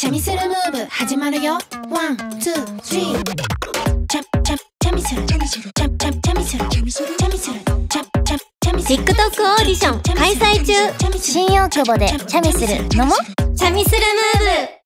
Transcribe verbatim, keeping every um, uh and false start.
チャミスルムーブ始まるよ。ワン、ツー、スリー。チャチャチャミスルチャチャチャミスルチャミスルチャミスルチャチャチャミスル TikTok オーディション開催中。 新大久保でチャミスル飲もう。 チャミスルムーブ。